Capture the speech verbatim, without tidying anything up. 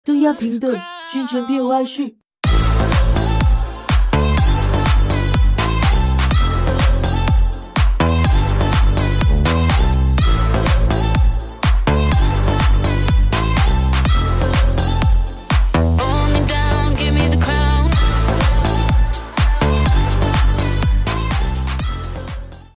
登压平等，宣传片花絮。